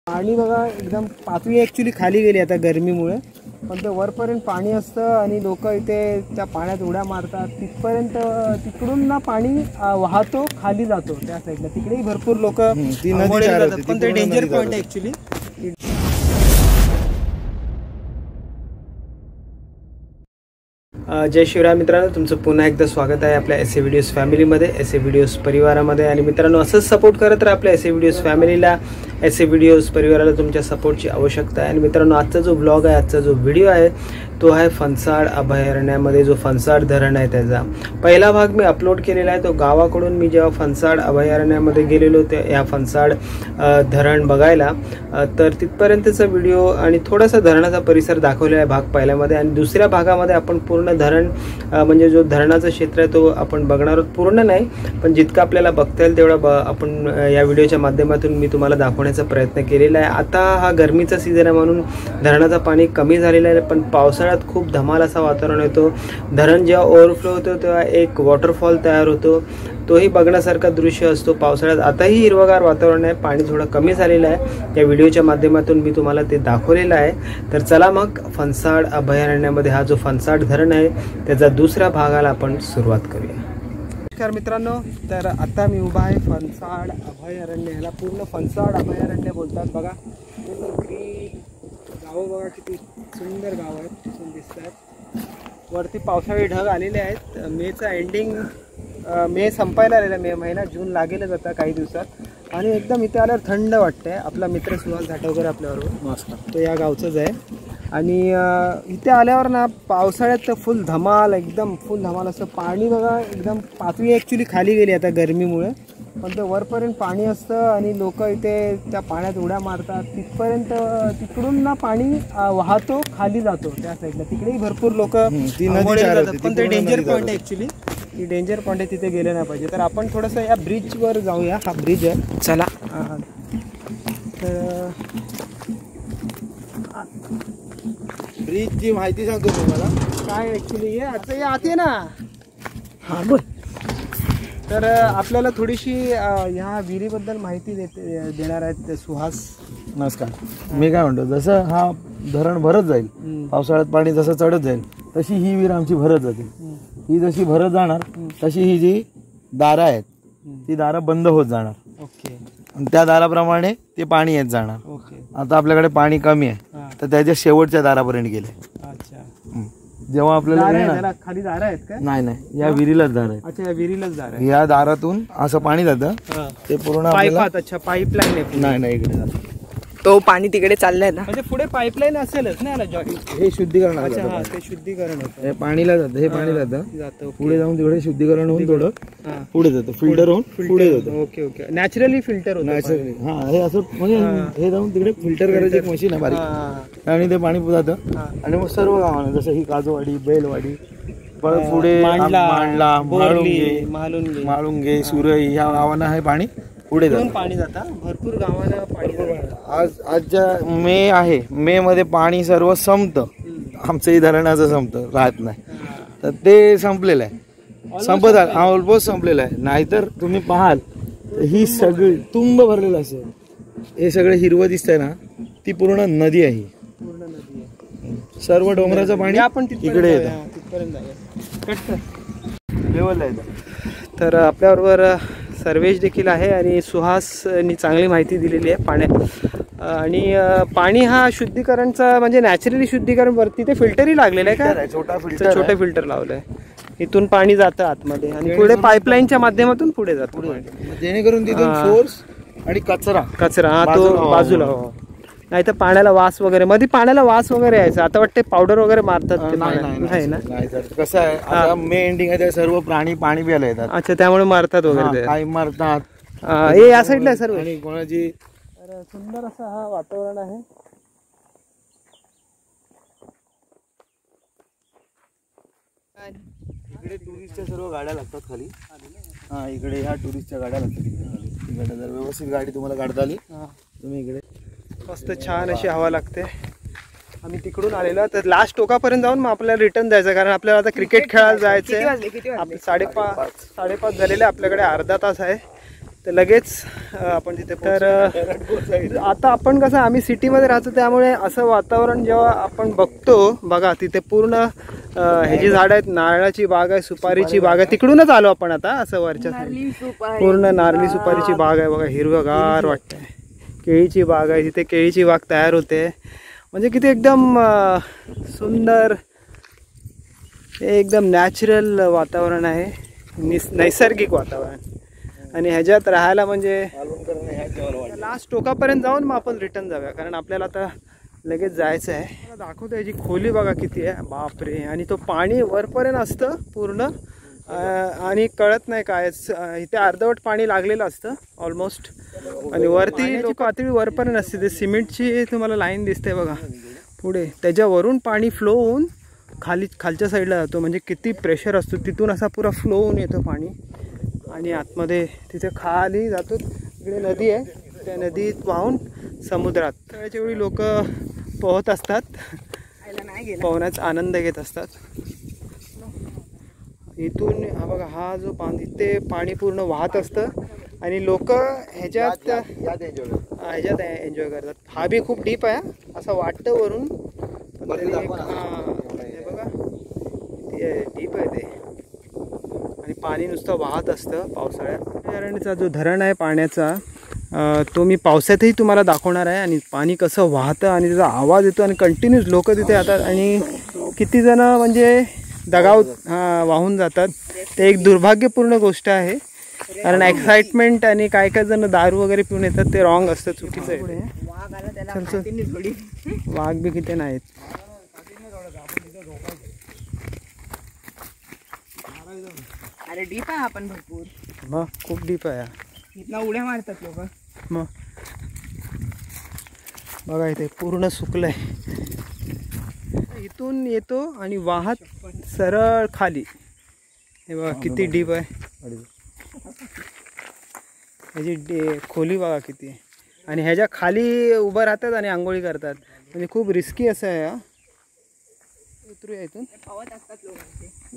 पाणी बघा एकदम पातळी ॲक्च्युली खाली गेली आता गरमीमुळे, पण ते वरपर्यंत पाणी असतं आणि लोक इथे त्या पाण्यात उड्या मारतात. तिथपर्यंत तिकडून ना पाणी वाहतो खाली जातो त्या साईडला, तिकडेही भरपूर लोक जातात, पण ते डेंजर पॉईंट आहे ॲक्च्युली. जय शिवराय मित्रांनो, तुमचं पुन्हा एकदा स्वागत आहे आपल्या एस ए व्हिडिओज फॅमिलीमध्ये, एस ए व्हिडिओज परिवारामध्ये. आणि मित्रांनो, असंच सपोर्ट करत राहा आपल्या एस ए व्हिडिओज फॅमिलीला. एस ए व्हिडिओज परिवाराला तुमच्या सपोर्टची आवश्यकता आहे. आणि मित्रांनो, आजचा जो ब्लॉग आहे, आजचा जो व्हिडिओ आहे तो आहे फणसाड अभयारण्यामध्ये जो फणसाड धरण आहे त्याचा पहिला भाग मी अपलोड केलेला आहे. तो गावाकडून मी जेव्हा फणसाड अभयारण्यामध्ये गेलेलो ते या फणसाड धरण बघायला, तर तिथपर्यंतचा व्हिडिओ आणि थोडासा धरणाचा परिसर दाखवलेला आहे भाग पहिल्यामध्ये. आणि दुसऱ्या भागामध्ये आपण पूर्ण धरण म्हणजे जो धरणाचं क्षेत्र आहे तो आपण बघणार आहोत. पूर्ण नाही, पण जितकं आपल्याला बघता येईल तेवढं आपण या व्हिडिओच्या माध्यमातून मी तुम्हाला दाखवण्याचा प्रयत्न केलेला आहे. आता हा गरमीचा सीझन आहे म्हणून धरणाचं पाणी कमी झालेलं आहे, पण पावसाळ्यात खूप धमाल असा वातावरण येतो. धरण जेव्हा ओव्हरफ्लो होतो तेव्हा एक वॉटरफॉल तयार होतो, तोही बघण्यासारखा दृश्य असतो पावसाळ्यात. आताही हिरवगार वातावरण आहे, पाणी थोडं कमी झालेलं आहे. या व्हिडिओच्या माध्यमातून मी तुम्हाला ते दाखवलेलं आहे. तर चला मग फणसाड अभयारण्यामध्ये हा जो फणसाड धरण आहे त्याचा दुसऱ्या भागाला आपण सुरुवात करूया. नमस्कार मित्रांनो, तर आता मी उभा आहे फणसाड अभयारण्य. ह्याला पूर्ण फणसाड अभयारण्य बोलतात. बघा गावं बघा, किती सुंदर गाव आहेत, दिसतात. वरती पावसाळी ढग आलेले आहेत. मेचा एंडिंग, मे संपायला आलेला, मे महिना, जून लागेलच आता काही दिवसात. आणि एकदम इथे आल्यावर थंड वाटतंय. आपला मित्र सुहास झाटवकर आपल्याबरोबर, तो या गावचाच आहे. आणि इथे आल्यावर ना पावसाळ्यात तर फुल धमाल, एकदम फुल धमाल असतं. पाणी बघा एकदम पातळी ॲक्च्युली खाली गेली आता गरमीमुळे, पण ते वरपर्यंत पाणी असतं आणि लोक इथे त्या पाण्यात उड्या मारतात. तिकडून ना पाणी वाहतो खाली जातो त्या साईडला, तिकडेही भरपूर लोक जातात, पण ते डेंजर पॉईंट आहे ॲक्च्युली. ती डेंजर पॉईंट आहे, तिथे गेले नाही पाहिजे. तर आपण थोडंसं या ब्रिजवर जाऊया. हा ब्रिज आहे, चला. तर ब्रिजची माहिती सांगतो तुम्हाला काय ॲक्च्युली आता आते ना. हां बोल. तर आपल्याला थोडीशी ह्या विहिरीबद्दल माहिती देणार आहेत सुहास. नमस्कार. मी काय म्हणतो, जसं हा धरण भरत जाईल, पावसाळ्यात पाणी जसं चढत जाईल तशी ही विहीर आमची भरत जाते. ही जशी भरत जाणार तशी ही जी दारं आहेत ती दारं बंद होत जाणार. ओके. आणि त्या दाराप्रमाणे ते पाणी येत जाणार. ओके. आता आपल्याकडे पाणी कमी आहे तर त्याच्या शेवटच्या दारापर्यंत गेले. अच्छा. जेव्हा आपल्याला खाली दारं आहेत का? नाही, या विहिरीलाच दार आहे. अच्छा, या विहिरीलाच दार आहे. या दारातून असं पाणी जातं, ते पूर्ण पाईपात. अच्छा, पाईपलाईन आहे. नाही इकडे जातं. तो पाणी तिकडे चाललंय ना, म्हणजे पुढे पाईपलाईन असेलच ना जॉईंट. हे शुद्धीकरण. अच्छा, हा, ते शुद्धीकरण होतं. हे पाणीला जातं, हे पाणी जातं पुढे जाऊन तिकडे शुद्धीकरण होऊन थोडं पुढे जातं, फिल्टर होऊन पुढे जातं. Okay okay. नॅचरली फिल्टर होतं. नॅचरली. हा, हे असं म्हणजे हे जाऊन तिकडे फिल्टर करायची एक मशीन आहे बारीक, आणि ते पाणी जातं. आणि मग सर्व गावांना, जसं ही काजूवाडी, बैलवाडी, परत पुढे मांडला, माळुंगे, सुरई, ह्या गावांना हे पाणी पुढे पाणी जातं. भरपूर गावांना पाणी. आजच्या मे आहे, मे मध्ये पाणी सर्व संपतं. आमचंही धरणाचं संपतं, राहत नाही. तर ते संपलेलं आहे, संपत आलं, ऑलमोस्ट संपलेलं आहे. नाहीतर तुम्ही पाहाल ही सगळी तुंब भरलेलं असेल. हे सगळं हिरवं दिसतंय ना, ती पूर्ण नदी आहे. सर्व डोंगराचं पाणी आपण इकडे येतं, लेवलला येतं. तर आपल्याबरोबर सर्वेश देखील आहे आणि सुहासनी चांगली माहिती दिलेली आहे पाण्यात. आणि पाणी हा शुद्धीकरणचा म्हणजे नॅचरली शुद्धीकरण वरती ते फिल्टरही लागलेलं आहे का? छोटे फिल्टर लावलं आहे. इथून पाणी जातं आतमध्ये आणि पुढे पाईपलाईनच्या माध्यमातून पुढे जातं, जेणेकरून तिथून फोर्स आणि कचरा हा तो बाजूला. नाही तर पाण्याला वास वगैरे, मध्ये पाण्याला वास वगैरे यायचा. आता वाटते पावडर वगैरे मारतात. नाही ना, कसं आहे, आता मे एंडिंग आहे, सर्व प्राणी पाणी प्यायला येतात. अच्छा, त्यामुळे मारतात वगैरे, काही मारतात. हे या साईडला सर्व. आणि कोणाची सुंदर असं हा वातावरण आहे. इकडे टुरिस्टच्या सर्व गाड्या लागतात खाली. हा, इकडे ह्या टुरिस्टच्या गाड्या लागतात इकडे. जर व्यवस्थित गाडी तुम्हाला काढता आली तुम्ही इकडे मस्त छान अशी हवा लागते. आम्ही तिकडून आलेलो, तर लास्ट टोकापर्यंत जाऊन मग आपल्याला रिटर्न जायचं, कारण आपल्याला आता क्रिकेट खेळायला जायचं आहे. 5:30 झालेले, आपल्याकडे अर्धा तास आहे. तर लगेच आपण तिथे तर आता आपण कसं आम्ही सिटीमध्ये राहतो त्यामुळे असं वातावरण जेव्हा आपण बघतो बघा तिथे पूर्ण ह्याची झाड आहेत, नारळाची बाग आहे, सुपारीची बाग आहे, तिकडूनच आलो आपण आता असं वरच्या पूर्ण नारळी सुपारीची बाग आहे बघा, हिरवगार वाटतंय. केळीची बाग आहे, तिथे केळीची बाग तयार होते. म्हणजे किती एकदम सुंदर एकदम नॅचरल वातावरण आहे, नैसर्गिक वातावरण. आणि ह्याच्यात राहायला म्हणजे लास्ट टोकापर्यंत जाऊन मग आपण रिटर्न जाऊया कारण आपल्याला आता लगेच जायचं आहे. दाखवतो याची खोली बघा किती आहे, बापरे. आणि तो पाणी वरपर्यंत असतं पूर्ण आणि कळत नाही काय, इथे अर्धवट पाणी लागलेलं असतं ऑलमोस्ट. आणि वरती लोक पातळी वरपर्यंत असते, ते सिमेंटची तुम्हाला लाईन दिसते बघा पुढे, त्याच्यावरून पाणी फ्लो होऊन खालच्या साईडला जातो. म्हणजे किती प्रेशर असतो, तिथून असा पुरा फ्लो होऊन येतो पाणी आणि आतमध्ये तिथे खाली जातो. इकडे नदी आहे, त्या नदीत वाहून समुद्रात. त्याच्या वेळी लोक पोहत असतात, पोहण्याचा आनंद घेत असतात. इथून हा बघा, हा जो पाणी, इथे पाणी पूर्ण वाहत असतं आणि लोक ह्याच्यात एन्जॉय करतात. हा बी खूप डीप आहे असं वाटतं वरून, बघा डीप आहे ते. आणि पाणी नुसतं वाहत असतं पावसाळ्यात. अभयारण्याचा जो धरण आहे पाण्याचा, तो मी पावसातही तुम्हाला दाखवणार आहे. आणि पाणी कसं वाहतं आणि त्याचा आवाज येतो आणि कंटिन्यूस लोक तिथे येतात आणि किती जण म्हणजे दगाव वाहून जातात. ते एक दुर्भाग्यपूर्ण गोष्ट आहे कारण एक्साइटमेंट आणि काय काय जण दारू वगैरे पिऊन येतात, ते रॉंग असतं, चुकीचं आहे. वाघ बी किती नाहीत. अरे डीप आहे आपण भरपूर, मग खूप डीप आहे. इथला उड्या मारतात लोक. मग बघा इथे पूर्ण सुकलंय. इथून येतो आणि वाहत सरळ खाली. हे बघा किती डीप आहे, ह्याची खोली बघा किती आहे. आणि ह्याच्या खाली उभं राहतात आणि आंघोळी करतात. म्हणजे खूप रिस्की असं आहे. उतरूया इथून. पवत असतात लोक.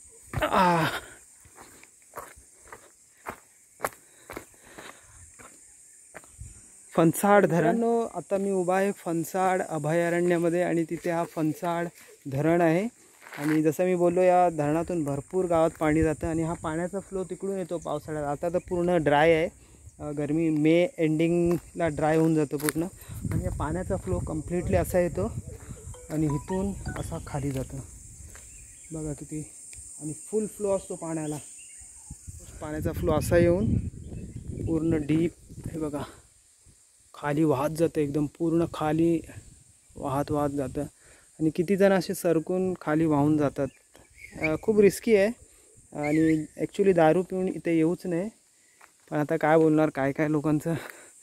फणसाड धरण. आता मी उभा आहे फणसाड अभयारण्यामध्ये आणि तिथे हा फणसाड धरण आहे. आणि जसं मी बोललो, या धरणातून भरपूर गावात पाणी जातं आणि हा पाण्याचा फ्लो तिकडून येतो पावसाळ्यात. आता तर पूर्ण ड्राय आहे, गरमी मे एंडिंगला ड्राय होऊन जातो पूर्ण. आणि या पाण्याचा फ्लो कम्प्लिटली असा येतो आणि इथून असा खाली जातो बघा किती. आणि फुल फ्लो असतो पाण्याला. पाण्याचा फ्लो असा येऊन पूर्ण डीप हे बघा खाली वाहत जातं, एकदम पूर्ण खाली वाहत जातं. आणि किती जण असे सरकून खाली वाहून जातात. खूप रिस्की आहे आणि ॲक्च्युली दारू पिऊन इथे येऊच नाही. पण आता काय बोलणार, काय काय लोकांचं.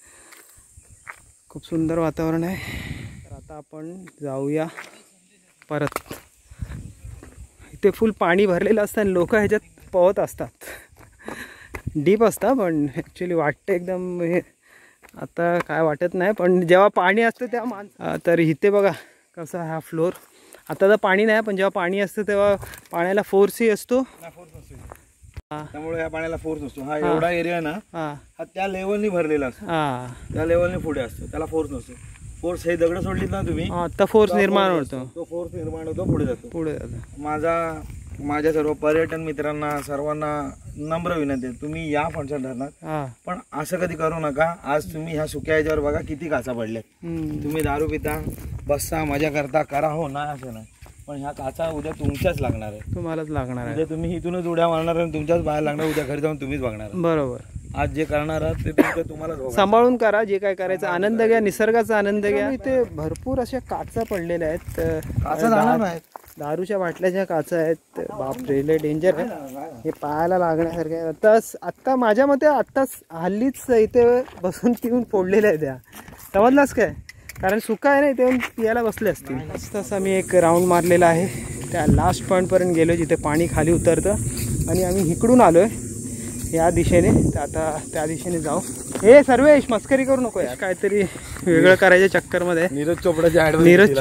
खूप सुंदर वातावरण आहे. तर आता आपण जाऊया परत. इथे फुल पाणी भरलेलं असतं आणि लोक ह्याच्यात पोहत असतात. डीप असतं पण ॲक्च्युली वाटतं एकदम हे. आता काय वाटत नाही, पण जेव्हा पाणी असतं तेव्हा तर इथे बघा कसा हा फ्लोर. आता तर पाणी नाही, पण जेव्हा पाणी असतं तेव्हा पाण्याला फोर्सही असतो. त्यामुळे या पाण्याला फोर्स नसतो. हा एवढा एरिया ना, हा त्या लेवलनी भरलेला असतो, त्या लेवलने पुढे असतो, त्याला फोर्स नसतो. फोर्स हे दगड सोडलीत ना तुम्ही, आता फोर्स निर्माण होतो, तो फोर्स निर्माण होतो, पुढे जातो. माझा माझ्या सर्व पर्यटन मित्रांना सर्वांना नम्र विनंती आहे, तुम्ही या फणसाड धरणात, पण असं कधी करू नका. आज तुम्ही ह्या सुक्या याच्यावर बघा किती काचा पडल्या. तुम्ही दारू पिता, बसता, मजा करता, करा, हो नाही असं नाही, पण ह्या काचा उद्या तुमच्याच लागणार आहे, तुम्हालाच लागणार आहे. तुम्ही इथूनच उड्या मारणार आणि तुमच्याच बाहेर लागणार, उद्या घरी जाऊन तुम्हीच बघणार. बरोबर. आज जे करणार आहात ते तुम्हाला सांभाळून करा, जे काय करायचं आनंद घ्या, निसर्गाचा आनंद घ्या. इथे भरपूर अशा काचा पडलेल्या आहेत. काचा दारूच्या बाटल्याच्या काचा आहेत. बापरे, लय डेंजर आहे, हे पायाला लागण्यासारखे आहे. आत्ता माझ्या मते आत्ताच हल्लीच इथे बसून पिऊन फोडलेल्या आहेत त्या, समजलास काय? कारण सुका आहे ना, इथे पियाला बसले असतील. तसा मी एक राऊंड मारलेला आहे, त्या लास्ट पॉईंटपर्यंत गेलो जिथे पाणी खाली उतरतं. आणि आम्ही इकडून आलो आहे या दिशेने, तर आता त्या दिशेने जाऊ. हे सर्वेश मस्करी करू नको यार, काहीतरी वेगळं करायच्या चक्करमध्ये. नीरज चोपडा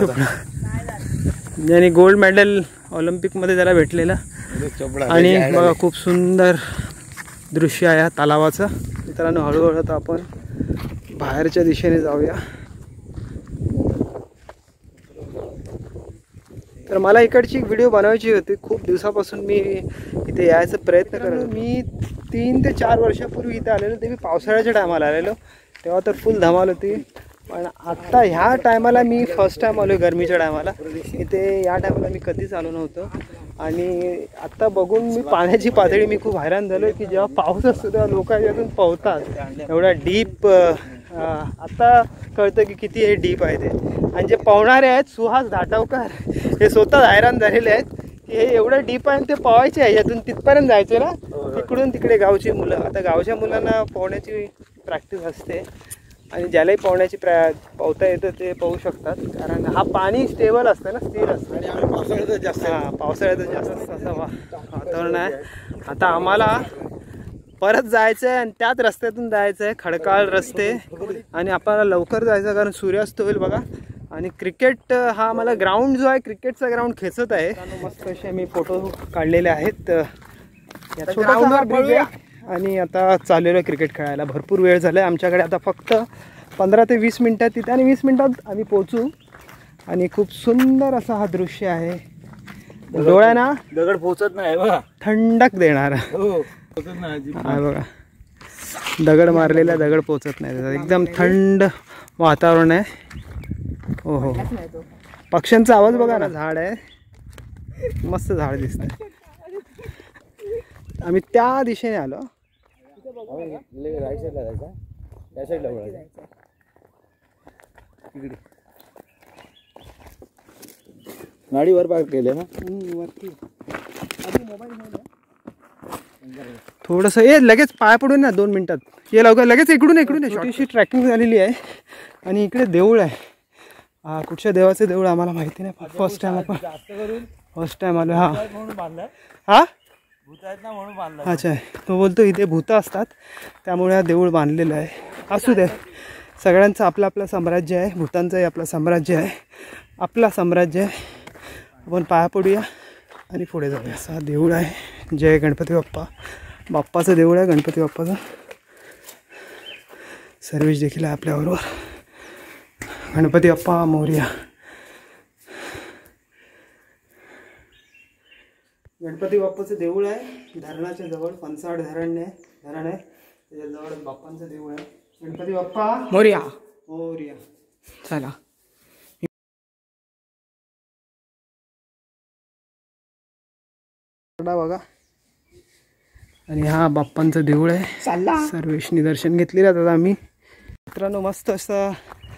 ज्याने गोल्ड मेडल ऑलिम्पिकमध्ये त्याला भेटलेलं. आणि बघा खूप सुंदर दृश्य आहे या तलावाचं. मित्रांनो हळूहळू आता आपण बाहेरच्या दिशेने जाऊया. तर मला इकडची एक व्हिडिओ बनवायची होती. खूप दिवसापासून मी इथे यायचा प्रयत्न करत होतो. मी 3 ते 4 वर्षापूर्वी इथे आलेलो. ते मी पावसाळ्याच्या टायमाला आलेलो, तेव्हा तर फुल धमाल होती. पण आत्ता ह्या टायमाला मी फर्स्ट टाईम आलो आहे गरमीच्या टायमाला इथे. या टायमाला मी कधीच आलो नव्हतो. आणि आत्ता बघून मी पाण्याची पातळी मी खूप हैराण झालो की जेव्हा पाऊस असतो तेव्हा लोक यातून पोहतात. एवढा डीप आत्ता कळतं की किती हे डीप आहे ते. आणि जे पोहणारे आहेत सुहास धाटावकर हे स्वतः हैराण झालेले आहेत की हे एवढं डीप आहे ते पोहायचे आहे. यातून तिथपर्यंत जायचे ना, तिकडून तिकडे गावची मुलं. आता गावच्या मुलांना पोहण्याची प्रॅक्टिस असते आणि ज्यालाही पोहण्याची पोहता येतं ते पोहू शकतात. कारण हा पाणी स्टेबल असतं ना, स्थिर असतं. आणि आम्ही पावसाळ्यातच जास्त पावसाळ्यातच जास्त असं वातावरण आहे. आता आम्हाला परत जायचं आहे आणि त्याच रस्त्यातून जायचं आहे, खडकाळ रस्ते. आणि आपल्याला लवकर जायचं कारण सूर्यास्त होईल बघा. आणि क्रिकेट हा आम्हाला ग्राउंड जो आहे क्रिकेटचा ग्राउंड खेचत आहे. मस्त असे मी फोटो काढलेले आहेत. आणि आता चाललेलो आहे क्रिकेट खेळायला. भरपूर वेळ झाला आहे आमच्याकडे. आता फक्त 15 ते 20 मिनटात तिथे आणि 20 मिनटात आम्ही पोचू. आणि खूप सुंदर असा हा दृश्य आहे. डोळ्यांना दगड पोचत नाही बघा, थंडक देणार. हा बघा दगड मारलेला दगड पोचत नाही. एकदम थंड वातावरण आहे. हो हो, पक्ष्यांचा आवाज बघा ना. झाड आहे, मस्त झाड दिसतंय. आम्ही त्या दिशेने आलो. गाडीवर पार्क केले ना थोडंसं. ये लगेच पाय पडून ना 2 मिनिटात. ये लवकर लगेच इकडून इकडून. छोटीशी ट्रॅकिंग झालेली आहे. आणि इकडे देऊळ आहे. कुठच्या देवाचे देऊळ आम्हाला माहिती नाही. फर्स्ट टाइम आपण फर्स्ट टाइम आलो. हा हा अच्छा, तो बोलतो इथे भूत असतात त्यामुळे हा देऊळ बांधलेलं आहे. असू दे, सगळ्यांचं आपलं आपलं साम्राज्य आहे. भूतांचंही आपलं साम्राज्य आहे, आपला साम्राज्य आहे. आपण पाया पडूया आणि पुढे जाऊया. असा देऊळ आहे. जय गणपती बाप्पा. बाप्पाचं देऊळ आहे, गणपती बाप्पाचं. सर्विस देखील आहे आपल्याबरोबर. गणपती बाप्पा मोरया. गणपती बाप्पाचं देऊळ आहे धरणाच्या जवळ. फणसाड धरण आहे, त्याच्याजवळ बाप्पांचं देऊळ आहे. गणपती बाप्पा मोरया. मोरया. चला बघा. आणि हा बाप्पांचं देऊळ आहे. चालला सर्वेशनी दर्शन घेतलेलं आता आम्ही. मित्रांनो मस्त असं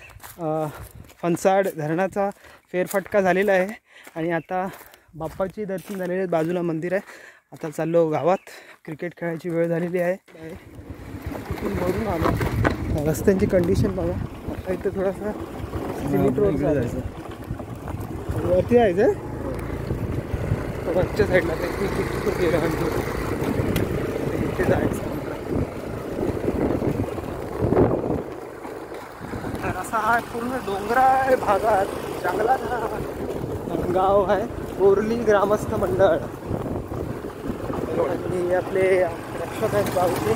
फणसाड धरणाचा फेरफटका झालेला आहे. आणि आता बाप्पाची दर्शन झालेले आहे. बाजूला मंदिर आहे. आता चाललो गावात. क्रिकेट खेळायची वेळ झालेली आहे. वरून आलो. रस्त्यांची कंडिशन बघा. आता इथं थोडासा सिमेंट रोड जायचं, वरती जायचं वरच्या साईडला इथे जायचं. तर असा हा पूर्ण डोंगराळ भागात जंगलात गाव आहे. बोरली ग्रामस्थ मंडळ. आणि आपले रक्षक आहेत गावचे.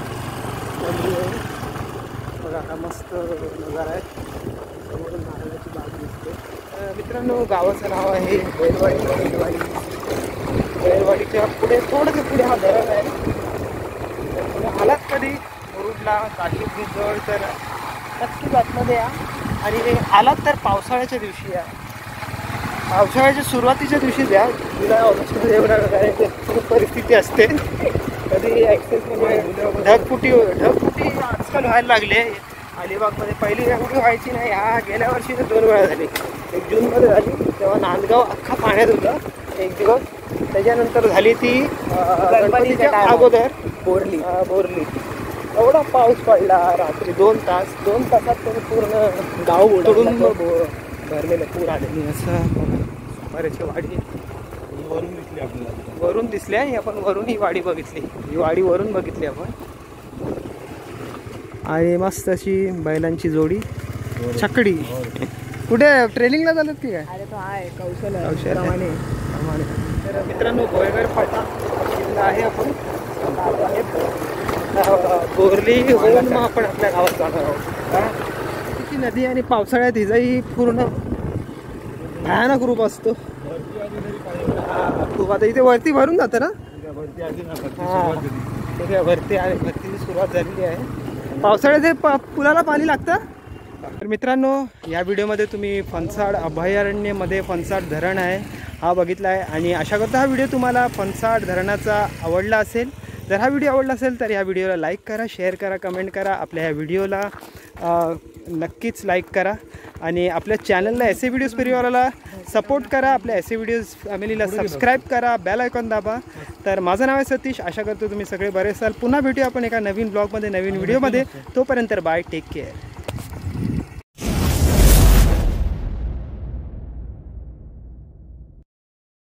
बघा हा मस्त नजारा आहे. समोरून नारळाची बाग दिसते. मित्रांनो गावाचं नाव आहे बैलवाडी. बैलवाडीच्या पुढे थोडंसं पुढे हा धरण आहे. तुम्ही आलात कधी मुरुडला काठी ब्रिजजवळ तर नक्कीच आतमध्ये या. आणि आलात तर पावसाळ्याच्या दिवशी या. पावसाळ्याच्या सुरुवातीच्या दिवशी द्या. जुलै ऑगस्टमध्ये एवढ्या परिस्थिती असते. कधी ॲक्सेस म्हणजे ढगफुटी आजकाल व्हायला लागले. अलिबागमध्ये पहिली ढगफुटी व्हायची नाही. गेल्या वर्षी तर 2 वेळा झाली. एक जूनमध्ये झाली, तेव्हा नांदगाव अख्खा पाण्यात होता एक दिवस. त्याच्यानंतर झाली ती गणपतीच्या अगोदर बोरली. एवढा पाऊस पडला रात्री 2 तासात तरी पूर्ण गाव बुडून भरलेलं पूर आलेली. असं बरेचशी वाडी वरून दिसली आहे. आपण वरून ही वाडी बघितली. ही वाडी वरून बघितली आपण. आणि मस्त अशी बैलांची जोडी छकडी. कुठे ट्रेनिंगला झालं की काय? अरे तो आहे कौशल तर मित्रांनो गोयगर फाटा आहे. आपण बोरली होऊन मग आपण आपल्या गावात जाणार आहोत. तिची नदी आणि पावसाळ्यात हिजाही पूर्ण भयानक रूप असतो. खूप आता इथे वरती भरून जातं ना. भरतीची सुरुवात झालेली आहे. पावसाळ्यात पुलाला पाणी लागतं. तर मित्रांनो, या व्हिडिओमध्ये तुम्ही फणसाड अभयारण्यामध्ये फणसाड धरण आहे हा बघितला आहे. आणि आशा करतो हा व्हिडिओ तुम्हाला फणसाड धरणाचा आवडला असेल. जर हा व्हिडिओ आवडला असेल तर या व्हिडिओला लाईक करा, शेअर करा, कमेंट करा. आपल्या ह्या व्हिडिओला नक्कीच लाईक करा आणि आपल्या चॅनलला एस ए व्हिडिओज परिवाराला सपोर्ट करा. आपल्या एस ए व्हिडिओज फॅमिलीला सबस्क्राईब करा, बेल आयकॉन दाबा. तर माझं नाव आहे सतीश. आशा करतो तुम्ही सगळे बरे असाल. पुन्हा भेटूया आपण एका नवीन ब्लॉगमध्ये, नवीन व्हिडिओमध्ये. तोपर्यंत बाय, टेक केअर.